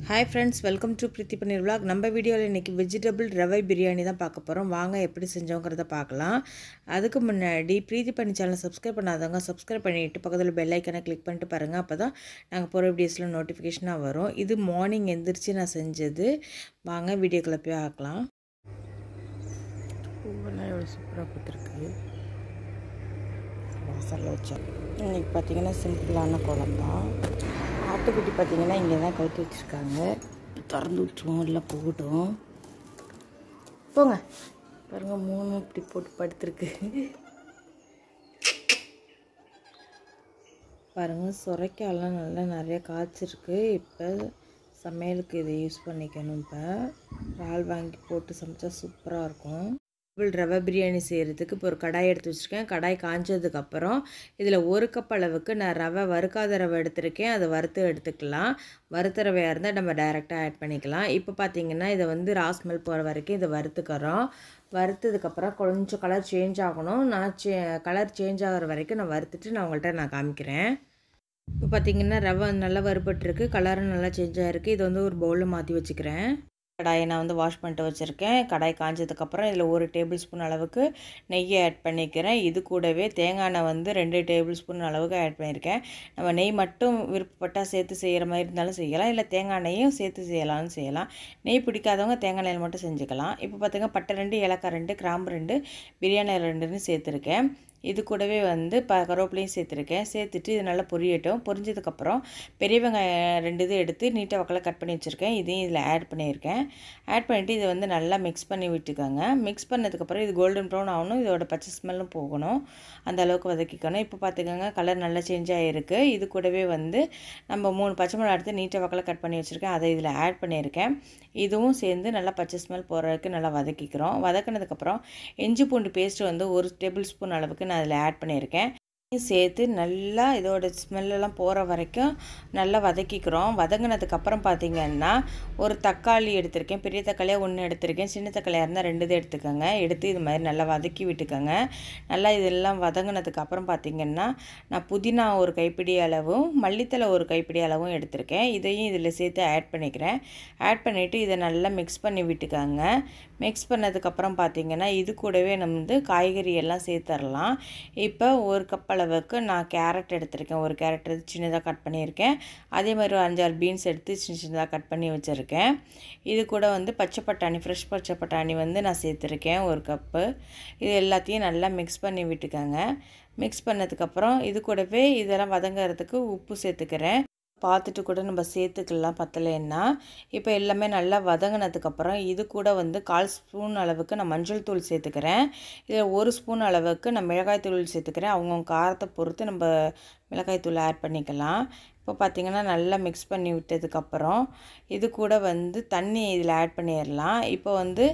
Hi friends, welcome to Priti Paneer Vlog. நம்ம வீடியோவில் இன்றைக்கி வெஜிடபிள் ரவை பிரியாணி தான் பார்க்க போகிறோம். வாங்க எப்படி செஞ்சோங்கிறத பார்க்கலாம். அதுக்கு முன்னாடி பிரீத்தி பண்ணி சேனலை சப்ஸ்கிரைப் பண்ணாதவங்க சப்ஸ்கிரைப் பண்ணிவிட்டு பக்கத்தில் பெல் ஐக்கனை கிளிக் பண்ணிட்டு பாருங்கள். அப்போ தான் நாங்கள் போகிற வீடியோஸில் நோட்டிஃபிகேஷனாக வரும். இது மார்னிங் எந்திரிச்சு நான் செஞ்சது. வாங்க வீடியோக்குள்ளே போய் பார்க்கலாம். பூவெல்லாம் எவ்வளோ சூப்பராக பார்த்துருக்கு. வாசலில் வச்சோம். இன்றைக்கி பார்த்திங்கன்னா சிம்பிளான குழம்பு தான். ஆட்டுக்குட்டி பார்த்திங்கன்னா இங்கே தான் கவுத்து வச்சுருக்காங்க. திறந்து விட்டுருவோம், இல்லை போகட்டும். போங்க பாருங்கள், 3 இப்படி போட்டு படுத்துருக்கு. பாருங்கள், சுரைக்காயெல்லாம் நல்லா நிறைய காய்ச்சிருக்கு. இப்போ சமையலுக்கு இதை யூஸ் பண்ணிக்கணும். இப்போ இறால் வாங்கி போட்டு சமைச்சா சூப்பராக இருக்கும். ரவை பிரியாணி செய்கிறதுக்கு இப்போ ஒரு கடாய் எடுத்து வச்சுருக்கேன். கடாய் காய்ஞ்சதுக்கப்புறம் இதில் 1 கப் அளவுக்கு நான் ரவை வறுக்காத ரவை எடுத்திருக்கேன். அதை வறுத்து எடுத்துக்கலாம். வறுத்த ரவையாக இருந்தால் நம்ம டைரெக்டாக ஆட் பண்ணிக்கலாம். இப்போ பார்த்திங்கன்னா இதை வந்து ராஸ்மெல் போகிற வரைக்கும் இதை வறுத்துக்கிறோம். வறுத்ததுக்கப்புறம் கொஞ்சம் கலர் சேஞ்ச் ஆகணும். நான் கலர் சேஞ்ச் ஆகிற வரைக்கும் நான் வறுத்துட்டு உங்கள்கிட்ட காமிக்கிறேன். இப்போ பார்த்திங்கன்னா ரவை நல்லா வறுபட்டுருக்கு, கலரும் நல்லா சேஞ்ச் ஆகிருக்கு. இது வந்து ஒரு பவுலில் மாற்றி வச்சுக்கிறேன். கடாயை நான் வந்து வாஷ் பண்ணிட்டு வச்சுருக்கேன். கடாய் காய்ஞ்சதுக்கப்புறம் இதில் 1 டேபிள் ஸ்பூன் அளவுக்கு நெய்யை ஆட் பண்ணிக்கிறேன். இது கூடவே தேங்காய் எண்ணெய் வந்து 2 டேபிள் ஸ்பூன் அளவுக்கு ஆட் பண்ணியிருக்கேன். நம்ம நெய் மட்டும் விருப்பப்பட்டால் சேர்த்து செய்கிற மாதிரி இருந்தாலும் செய்யலாம், இல்லை தேங்காய் எண்ணெயும் சேர்த்து செய்யலாம். நெய் பிடிக்காதவங்க தேங்காய் எண்ணெயில் மட்டும் செஞ்சுக்கலாம். இப்போ பார்த்திங்கன்னா பட்டை 2, ஏலக்காய் 2, கிராம்பு 2, பிரியாணி 2ன்னு சேர்த்துருக்கேன். இது கூடவே வந்து கருவேப்பிலையும் சேர்த்துருக்கேன். சேர்த்துட்டு இது நல்லா பொரியட்டும். பொரிஞ்சதுக்கப்புறம் பெரிய வெங்காயம் 2 இது எடுத்து நீட்டாக வக்கலாக கட் பண்ணி வச்சுருக்கேன். இதையும் இதில் ஆட் பண்ணியிருக்கேன். ஆட் பண்ணிவிட்டு இதை வந்து நல்லா மிக்ஸ் பண்ணி விட்டுக்கோங்க. மிக்ஸ் பண்ணதுக்கப்புறம் இது கோல்டன் ப்ரௌன் ஆகணும். இதோட பச்சை ஸ்மெல்லும் போகணும். அந்த அளவுக்கு வதக்கிக்கணும். இப்போ பார்த்துக்கோங்க, கலர் நல்லா சேஞ்ச் ஆகிருக்கு. இது கூடவே வந்து நம்ம 3 பச்சை மிளகா எடுத்து நீட்டாக வக்கலாக கட் பண்ணி வச்சுருக்கேன். அதை இதில் ஆட் பண்ணியிருக்கேன். இதுவும் சேர்ந்து நல்லா பச்சை ஸ்மெல் போகிற வரைக்கும் நல்லா வதக்கிக்கிறோம். வதக்கினதுக்கப்புறம் இஞ்சி பூண்டு பேஸ்ட்டு வந்து 1 டேபிள் ஸ்பூன் அளவுக்கு நான் அதில் ஆட் பண்ணியிருக்கேன். சேர்த்து நல்லா இதோட ஸ்மெல்லாம் போகிற வரைக்கும் நல்லா வதக்கிக்கிறோம். வதங்கினதுக்கப்புறம் பார்த்திங்கன்னா ஒரு தக்காளி எடுத்திருக்கேன். பெரிய தக்காளியாக 1 எடுத்திருக்கேன். சின்ன தக்காளியாக இருந்தால் 2 இது எடுத்துக்கோங்க. எடுத்து இது மாதிரி நல்லா வதக்கி விட்டுக்கோங்க. நல்லா இதெல்லாம் வதங்கினதுக்கப்புறம் பார்த்திங்கன்னா நான் புதினா 1 கைப்பிடி அளவும் மல்லித்தலை 1 கைப்பிடி அளவும் எடுத்திருக்கேன். இதையும் இதில் சேர்த்து ஆட் பண்ணிக்கிறேன். ஆட் பண்ணிவிட்டு இதை நல்லா மிக்ஸ் பண்ணி விட்டுக்கோங்க. மிக்ஸ் பண்ணதுக்கப்புறம் பார்த்திங்கன்னா இது கூடவே நம்ம வந்து காய்கறி எல்லாம் சேர்த்துடலாம். இப்போ 1 கப் அளவுக்கு நான் கேரட் எடுத்திருக்கேன். 1 கேரட் எடுத்து சின்னதாக கட் பண்ணியிருக்கேன். அதே மாதிரி 5-6 பீன்ஸ் எடுத்து சின்னதாக கட் பண்ணி வச்சுருக்கேன். இது கூட வந்து பச்சை பட்டாணி, ஃப்ரெஷ் பச்சை பட்டாணி வந்து நான் சேர்த்துருக்கேன் 1 கப்பு. இது எல்லாத்தையும் நல்லா மிக்ஸ் பண்ணி விட்டுக்கோங்க. மிக்ஸ் பண்ணதுக்கப்புறம் இது கூடவே இதெல்லாம் வதங்கிறதுக்கு உப்பு சேர்த்துக்கிறேன். பார்த்துட்டு கூட நம்ம சேர்த்துக்கலாம் பத்தலைன்னா. இப்போ எல்லாமே நல்லா வதங்கினதுக்கப்புறம் இது கூட வந்து 1/4 ஸ்பூன் அளவுக்கு நான் மஞ்சள் தூள் சேர்த்துக்கிறேன். இதில் 1 ஸ்பூன் அளவுக்கு நான் மிளகாய் தூள் சேர்த்துக்கிறேன். அவங்கவுங்க காரத்தை பொறுத்து நம்ம மிளகாய் தூள் ஆட் பண்ணிக்கலாம். இப்போ பார்த்திங்கன்னா நல்லா மிக்ஸ் பண்ணி விட்டதுக்கப்புறம் இது கூட வந்து தண்ணி இதில் ஆட் பண்ணிடலாம். இப்போ வந்து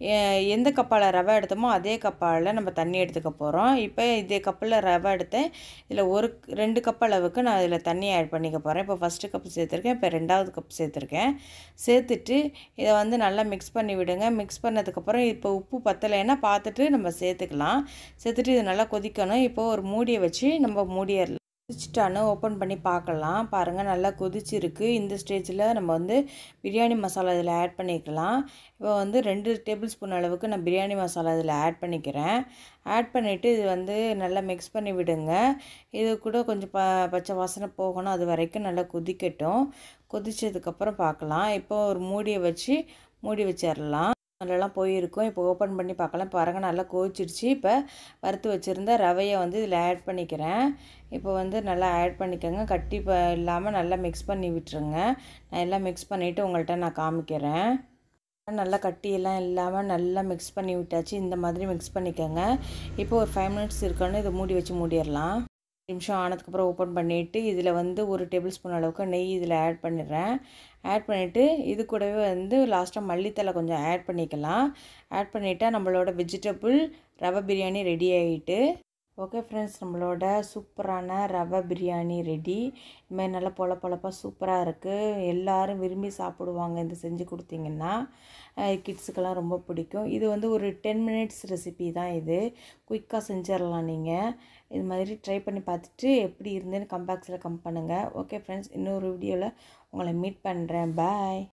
எந்த கப்பால் ரவை எடுத்தோமோ அதே கப்பால் நம்ம தண்ணி எடுத்துக்க போகிறோம். இப்போ இதே கப்பில் ரவை எடுத்தேன். இதில் 2 கப் அளவுக்கு நான் இதில் தண்ணி ஆட் பண்ணிக்க போகிறேன். இப்போ ஃபஸ்ட்டு கப் சேர்த்துருக்கேன், இப்போ 2வது கப் சேர்த்துருக்கேன். சேர்த்துட்டு இதை வந்து நல்லா மிக்ஸ் பண்ணி விடுங்க. மிக்ஸ் பண்ணதுக்கப்புறம் இப்போ உப்பு பத்தலைன்னா பார்த்துட்டு நம்ம சேர்த்துக்கலாம். சேர்த்துட்டு இது நல்லா கொதிக்கணும். இப்போது ஒரு மூடியை வச்சு நம்ம மூடிடலாம். கொதிச்சிட்டான்னு ஓப்பன் பண்ணி பார்க்கலாம். பாருங்கள், நல்லா கொதிச்சிருக்கு. இந்த ஸ்டேஜில் நம்ம வந்து பிரியாணி மசாலா இதில் ஆட் பண்ணிக்கலாம். இப்போ வந்து 2 டேபிள் ஸ்பூன் அளவுக்கு நான் பிரியாணி மசாலா இதில் ஆட் பண்ணிக்கிறேன். ஆட் பண்ணிவிட்டு இது வந்து நல்லா மிக்ஸ் பண்ணி விடுங்க. இது கூட கொஞ்சம் பச்சை வாசனை போகணும். அது வரைக்கும் நல்லா கொதிக்கட்டும். கொதித்ததுக்கப்புறம் பார்க்கலாம். இப்போ ஒரு மூடியை வச்சு மூடி வச்சிடலாம். நல்லாலாம் போயிருக்கும். இப்போ ஓப்பன் பண்ணி பார்க்கலாம். பாருங்கள், நல்லா கொதிச்சிடுச்சு. இப்போ வறுத்து வச்சுருந்த ரவையை வந்து இதில் ஆட் பண்ணிக்கிறேன். இப்போ வந்து நல்லா ஆட் பண்ணிக்கோங்க. கட்டி இல்லாமல் நல்லா மிக்ஸ் பண்ணி விட்டுருங்க. நான் எல்லாம் மிக்ஸ் பண்ணிவிட்டு உங்கள்கிட்ட காமிக்கிறேன். நல்லா கட்டியெல்லாம் இல்லாமல் நல்லா மிக்ஸ் பண்ணி விட்டாச்சு. இந்த மாதிரி மிக்ஸ் பண்ணிக்கோங்க. இப்போ ஒரு 5 மினிட்ஸ் இருக்கணும். இதை மூடி வச்சு மூடிடலாம். நிமிஷம் ஆனதுக்கப்புறம் ஓப்பன் பண்ணிவிட்டு இதில் வந்து 1 டேபிள் ஸ்பூன் அளவுக்கு நெய் இதில் ஆட் பண்ணிடுறேன். ஆட் பண்ணிவிட்டு இது கூடவே வந்து லாஸ்ட்டாக மல்லித்தலை கொஞ்சம் ஆட் பண்ணிக்கலாம். ஆட் பண்ணிவிட்டால் நம்மளோட வெஜிடபிள் ரவை பிரியாணி ரெடி ஆகிட்டு ஓகே ஃப்ரெண்ட்ஸ், நம்மளோட சூப்பரான ரவை பிரியாணி ரெடி. இதுமாதிரி நல்லா பொலப்பாக சூப்பராக இருக்குது. எல்லோரும் விரும்பி சாப்பிடுவாங்க இந்த செஞ்சு கொடுத்தீங்கன்னா. கிட்ஸுக்கெல்லாம் ரொம்ப பிடிக்கும். இது வந்து ஒரு 10 மினிட்ஸ் ரெசிபி தான். இது குயிக்காக செஞ்சிடலாம். நீங்கள் இது மாதிரி ட்ரை பண்ணி பார்த்துட்டு எப்படி இருந்தேன்னு கம்பாக்ஸில் பண்ணுங்கள். ஓகே ஃப்ரெண்ட்ஸ், இன்னொரு வீடியோவில் உங்களை மீட் பண்ணுறேன். பாய்.